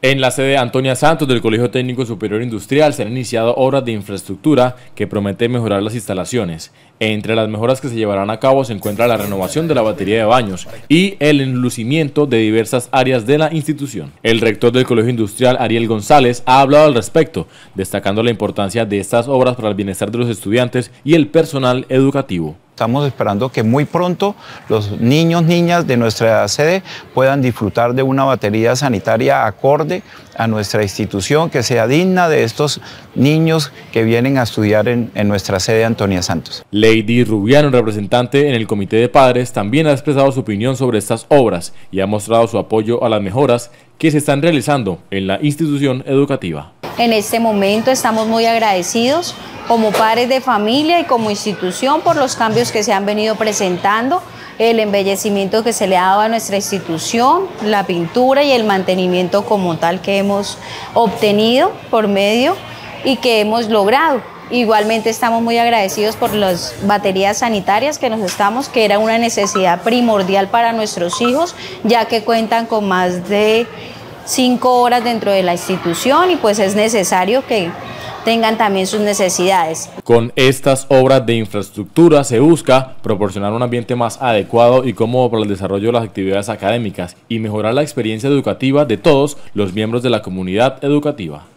En la sede Antonia Santos del Colegio Técnico Superior Industrial se han iniciado obras de infraestructura que prometen mejorar las instalaciones. Entre las mejoras que se llevarán a cabo se encuentra la renovación de la batería de baños y el enlucimiento de diversas áreas de la institución. El rector del Colegio Industrial, Ariel González, ha hablado al respecto, destacando la importancia de estas obras para el bienestar de los estudiantes y el personal educativo. Estamos esperando que muy pronto los niños, niñas de nuestra sede puedan disfrutar de una batería sanitaria acorde a nuestra institución, que sea digna de estos niños que vienen a estudiar en nuestra sede Antonia Santos. Lady Rubiano, representante en el Comité de Padres, también ha expresado su opinión sobre estas obras y ha mostrado su apoyo a las mejoras que se están realizando en la institución educativa. En este momento estamos muy agradecidos como padres de familia y como institución por los cambios que se han venido presentando, el embellecimiento que se le ha dado a nuestra institución, la pintura y el mantenimiento como tal que hemos obtenido por medio y que hemos logrado. Igualmente estamos muy agradecidos por las baterías sanitarias que era una necesidad primordial para nuestros hijos, ya que cuentan con más de 5 horas dentro de la institución y pues es necesario que tengan también sus necesidades. Con estas obras de infraestructura se busca proporcionar un ambiente más adecuado y cómodo para el desarrollo de las actividades académicas y mejorar la experiencia educativa de todos los miembros de la comunidad educativa.